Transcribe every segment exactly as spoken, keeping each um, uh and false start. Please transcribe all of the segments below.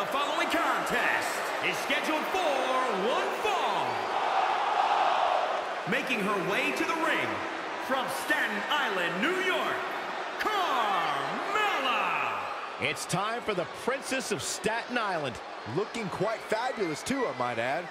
The following contest is scheduled for one fall. Making her way to the ring from Staten Island, New York, Carmella. It's time for the Princess of Staten Island. Looking quite fabulous too, I might add.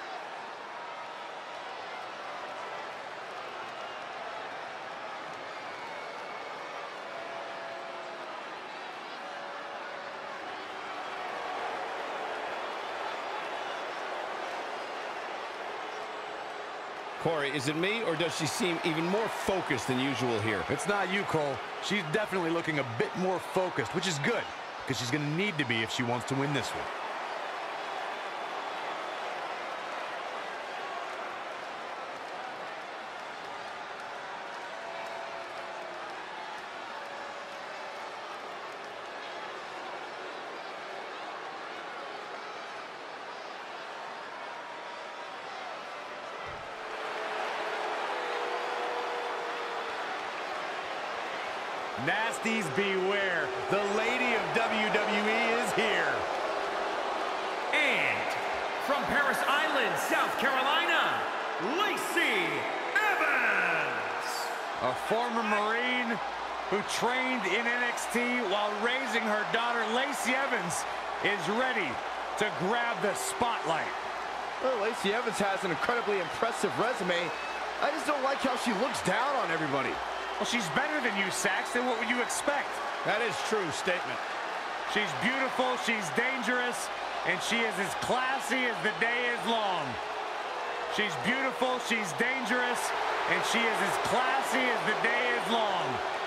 Corey, is it me, or does she seem even more focused than usual here? It's not you, Cole. She's definitely looking a bit more focused, which is good, because she's going to need to be if she wants to win this one. Nasties beware. The lady of W W E is here. And from Parris Island, South Carolina, Lacey Evans. A former Marine who trained in N X T while raising her daughter, Lacey Evans, is ready to grab the spotlight. Well, Lacey Evans has an incredibly impressive resume. I just don't like how she looks down on everybody. Well, she's better than you, Saxton. What would you expect? That is true statement. She's beautiful, she's dangerous, and she is as classy as the day is long. She's beautiful, she's dangerous, and she is as classy as the day is long.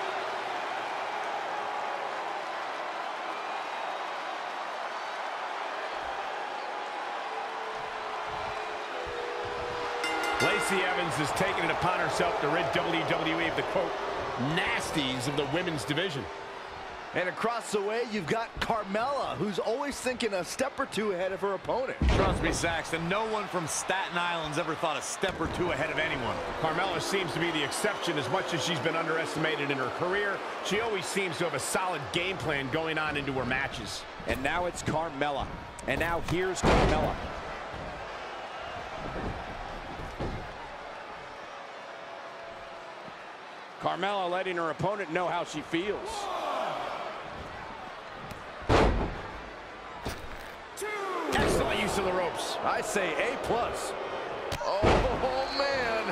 Lacey Evans has taken it upon herself to rid W W E of the, quote, nasties of the women's division. And across the way, you've got Carmella, who's always thinking a step or two ahead of her opponent. Trust me, Saxton, no one from Staten Island's ever thought a step or two ahead of anyone. Carmella seems to be the exception. As much as she's been underestimated in her career, she always seems to have a solid game plan going on into her matches. And now it's Carmella. And now here's Carmella. Carmella letting her opponent know how she feels. Excellent use of the ropes. I say A plus. Oh, man.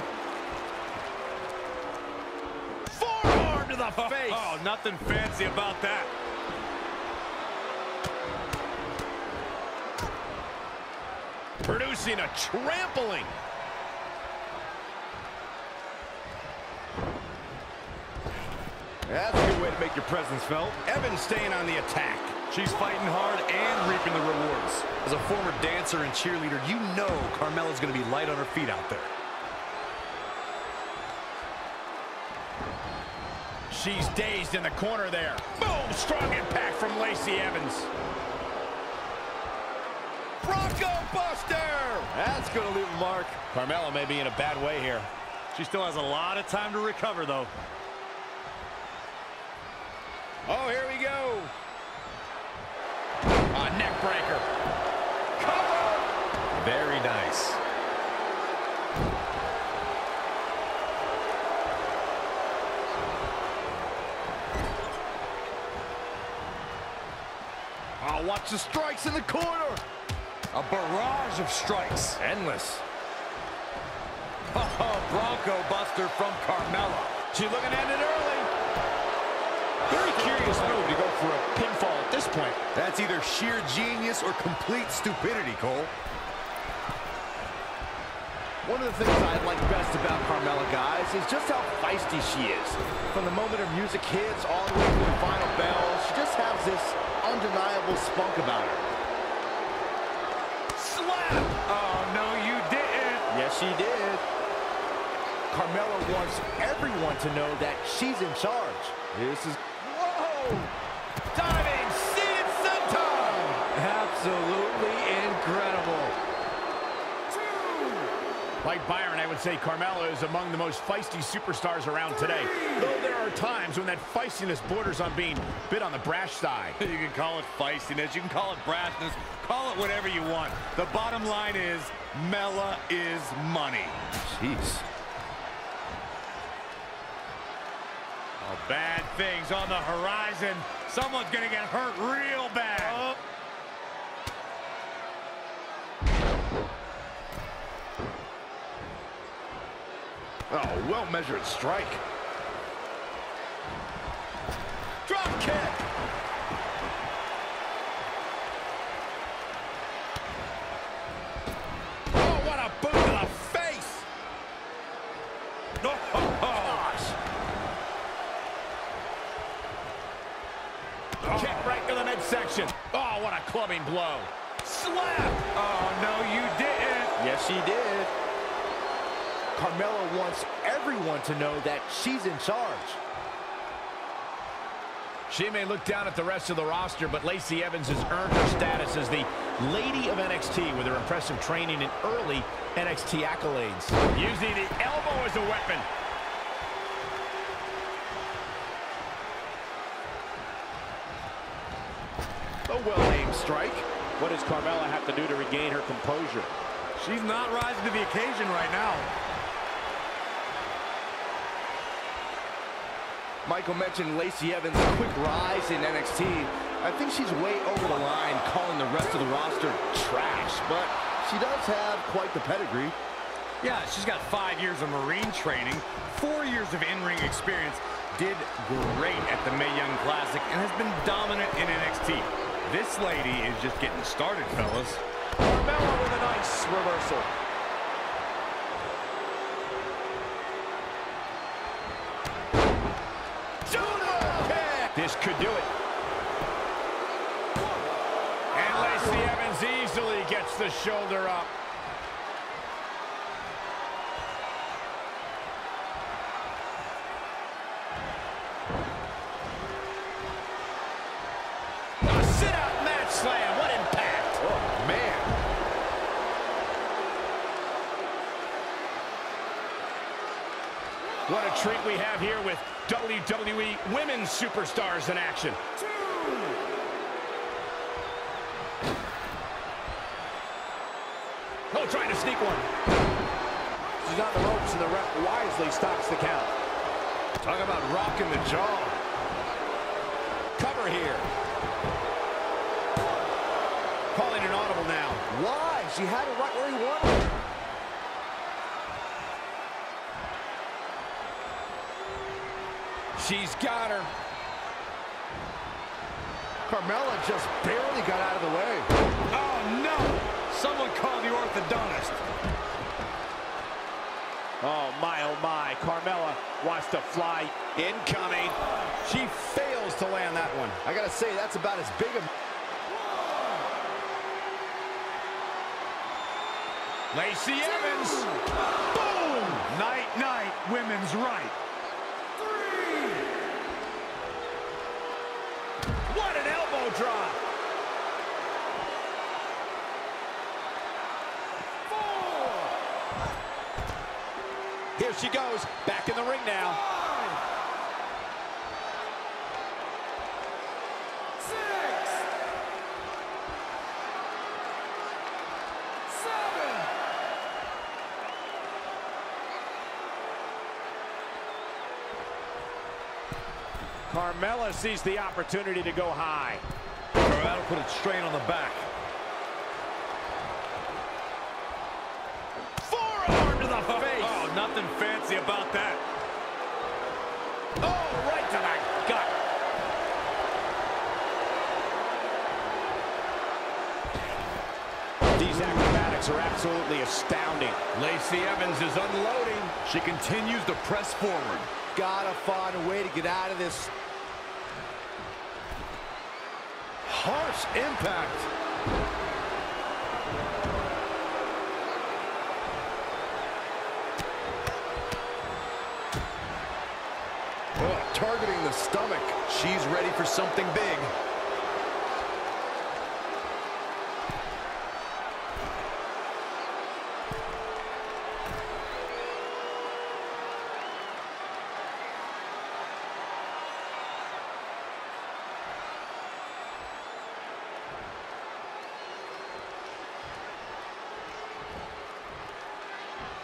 Forearm to the face. Oh, nothing fancy about that. Producing a trampling. That's a good way to make your presence felt. Evans staying on the attack. She's fighting hard and reaping the rewards. As a former dancer and cheerleader, you know Carmella's going to be light on her feet out there. She's dazed in the corner there. Boom! Strong impact from Lacey Evans. Bronco Buster! That's going to leave a mark. Carmella may be in a bad way here. She still has a lot of time to recover, though. Oh, here we go. A neck breaker. Cover! Very nice. Oh, watch the strikes in the corner. A barrage of strikes. Endless. Oh, Bronco Buster from Carmella. She's looking at it early. Very curious move to go for a pinfall at this point. That's either sheer genius or complete stupidity, Cole. One of the things I like best about Carmella, guys, is just how feisty she is. From the moment her music hits all the way to the final bell, she just has this undeniable spunk about her. Slap! Oh, no, you didn't. Yes, she did. Carmella wants everyone to know that she's in charge. This is... Whoa! Diving seated senton. Absolutely incredible. Like Byron, I would say Carmella is among the most feisty superstars around today. Though there are times when that feistiness borders on being a bit on the brash side. You can call it feistiness, you can call it brashness, Call it whatever you want. The bottom line is, Mela is money. Jeez. Oh, bad things on the horizon. Someone's gonna get hurt real bad. Oh. Oh, well-measured strike. Drop kick. Oh, what a boot to the face. Oh, oh, Gosh. Oh. Kick right to the midsection. Oh, what a clubbing blow. Slap. oh, no, you didn't. Yes, she did. Carmella wants everyone to know that she's in charge. She may look down at the rest of the roster, but Lacey Evans has earned her status as the Lady of N X T with her impressive training and early N X T accolades. Using the elbow as a weapon. A well-aimed strike. What does Carmella have to do to regain her composure? She's not rising to the occasion right now. Michael mentioned Lacey Evans' quick rise in N X T. I think she's way over the line calling the rest of the roster trash, but she does have quite the pedigree. Yeah, she's got five years of Marine training, four years of in-ring experience, did great at the Mae Young Classic, and has been dominant in N X T. This lady is just getting started, fellas. Carmella with a nice reversal. This could do it. And Lacey Evans easily gets the shoulder up. A sit-out mat slam. What impact. Oh, man. What a treat we have here with W W E women's superstars in action. Two. Oh, trying to sneak one. She's on the ropes, and the ref wisely stops the count. Talk about rocking the jaw. Cover here. Calling an audible now. Why? She had it right where he wanted it. She's got her. Carmella just barely got out of the way. Oh, no! Someone call the orthodontist. Oh, my, oh, my. Carmella wants to fly. Incoming. She fails to land that one. I gotta say, that's about as big a... Lacey Evans. Boom! Night, night, women's right. What an elbow drop. Four. Here she goes. Back in the ring now. Five. Six. Seven. Carmella sees the opportunity to go high. That'll put a strain on the back. Forearm to the face. Oh, nothing fancy about that. Oh, right to the gut. These acrobatics are absolutely astounding. Lacey Evans is unloading. She continues to press forward. Gotta find a way to get out of this. Harsh impact. Oh, targeting the stomach. She's ready for something big.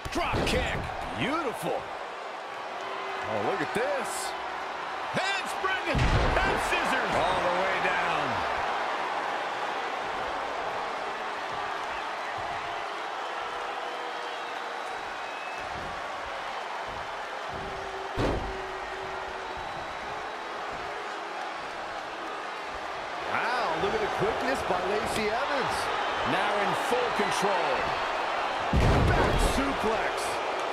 Drop kick. Beautiful. Oh, look at this. Handspring and scissors. All the way down. Wow, look at the quickness by Lacey Evans. Now in full control. Back suplex.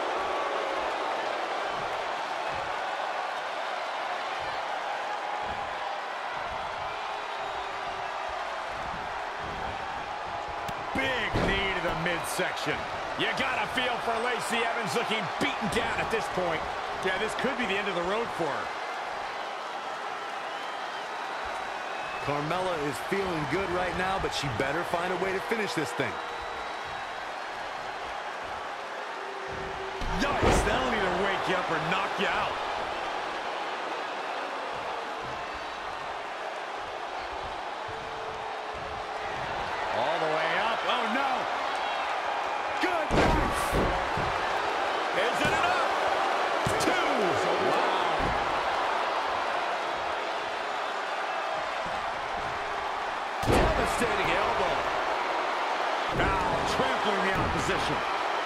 Big knee to the midsection. You gotta feel for Lacey Evans, looking beaten down at this point. Yeah, this could be the end of the road for her. Carmella is feeling good right now, but she better find a way to finish this thing. Yikes, that'll either wake you up or knock you out. All the way up. Oh, no. Good night. Isn't it up? Two. Wow. Devastating elbow. Now trampling the opposition.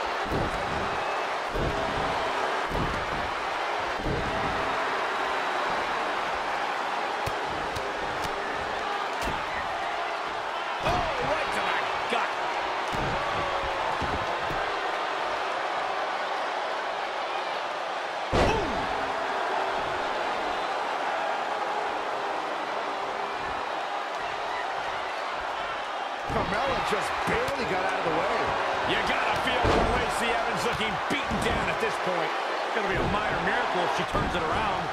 Carmella just barely got out of the way. You gotta feel for Lacey Evans, looking beaten down at this point. Gonna be a minor miracle if she turns it around.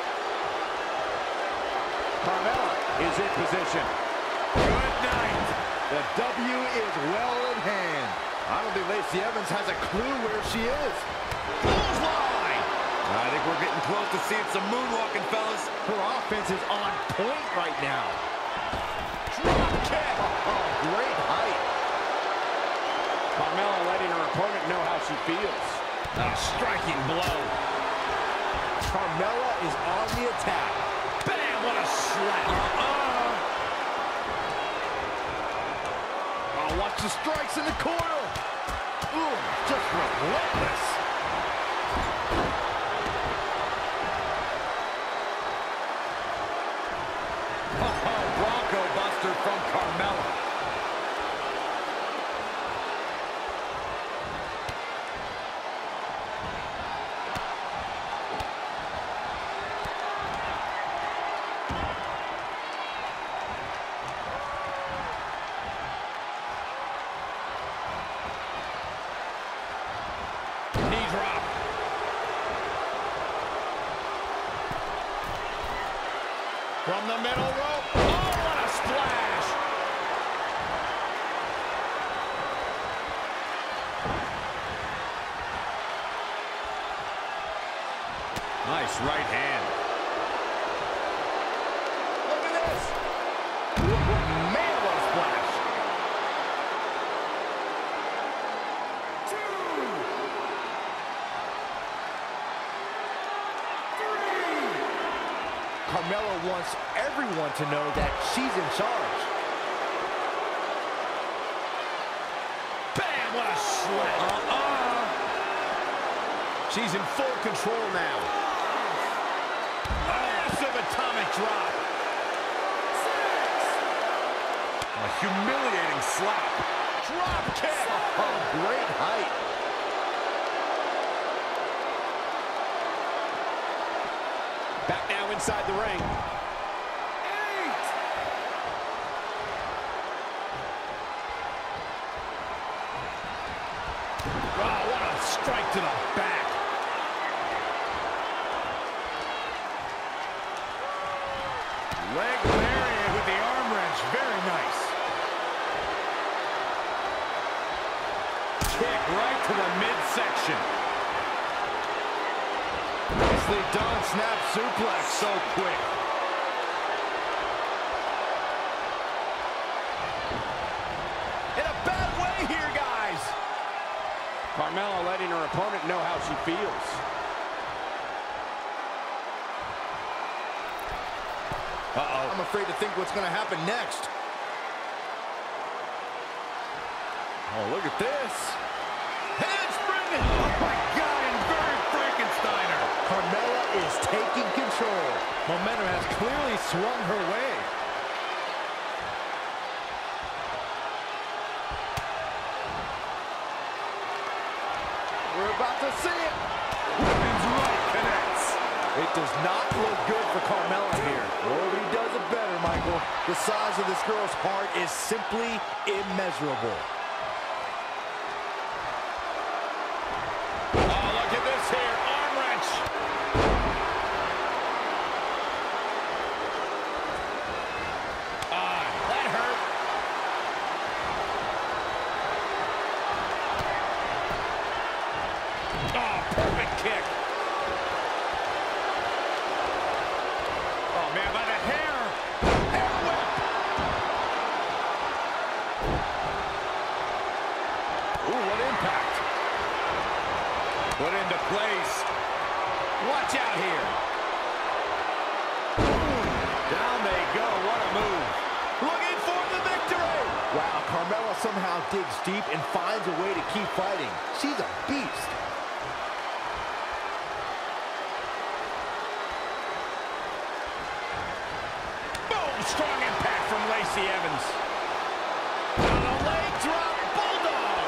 Carmella is in position. Good night. The W is well in hand. I don't think Lacey Evans has a clue where she is. Clothesline. I think we're getting close to seeing some moonwalking, fellas. Her offense is on point right now. Drop kick. Oh, great height. Carmella letting her opponent know how she feels. A striking blow. Carmella is on the attack. Bam, what a slap. Uh-uh. Oh, watch the strikes in the corner. Ooh, just relentless. Oh, Bronco Buster from Carmella. Knee drop. From the middle rope. Oh, what a splash. Nice right hand. Look at this. Man, what a splash. Carmella wants everyone to know that she's in charge. Bam, what a slap. Uh-uh. She's in full control now. Massive atomic drop. A humiliating slap. Drop kick. Oh, great height. Back now inside the ring. Eight. Oh, what a strike to the back. Leg lariat with the arm wrench. Very nice. Kick right to the midsection. Nicely done, snap suplex. So quick. In a bad way here, guys. Carmella letting her opponent know how she feels. Uh-oh. I'm afraid to think what's going to happen next. Oh, look at this. Handspring! Oh, my God, and very Frankensteiner. Carmella is taking control. Momentum has clearly swung her way. We're about to see it. Women's right connects. It does not look good for Carmella here. Nobody does it better, Michael. The size of this girl's heart is simply immeasurable. Oh, look at this here. Arm wrench. Ah, that hurt. Oh, perfect kick. Oh, man, by the hair. Hair whip. Ooh, what impact. Put into place. Watch out here. Down they go. What a move. Looking for the victory. Wow, Carmella somehow digs deep and finds a way to keep fighting. She's a beast. Boom, strong impact from Lacey Evans. On a leg drop, bulldog.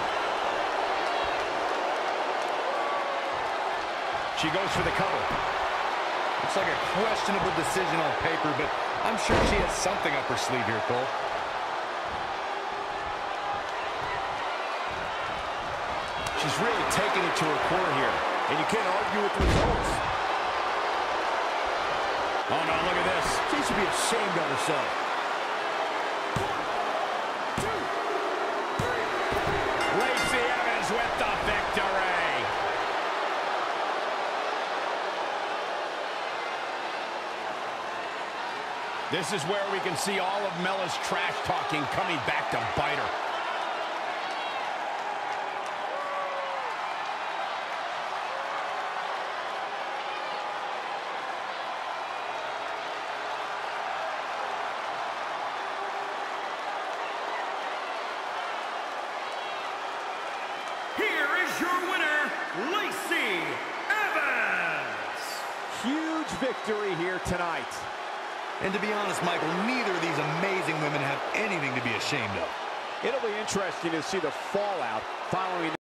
She goes for the cover. Looks like a questionable decision on paper, but I'm sure she has something up her sleeve here, Cole. She's really taking it to her core here, and you can't argue with the results. Oh, no, look at this. She should be ashamed of herself. Lacey Evans with the victory. This is where we can see all of Mella's trash talking coming back to bite her. Here is your winner, Lacey Evans. Huge victory here tonight. And to be honest, Michael, neither of these amazing women have anything to be ashamed of. It'll be interesting to see the fallout following